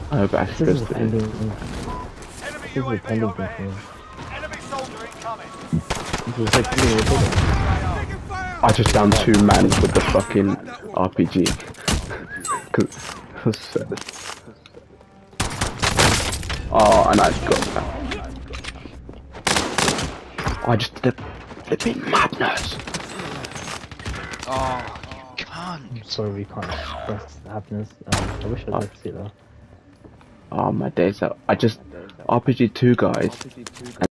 Oh, but I This is a supposed to. pending. Enemy This is a UAV pending overhead. thing. Enemy soldier incoming. This is like I just downed 2 men with the fucking RPG. Cause, oh, and I got that. Oh, I just did a flipping madness. Oh, you can't. I'm sorry we can't express happiness. I wish I'd like to see it though. Oh, my days out. I just RPG 2 guys.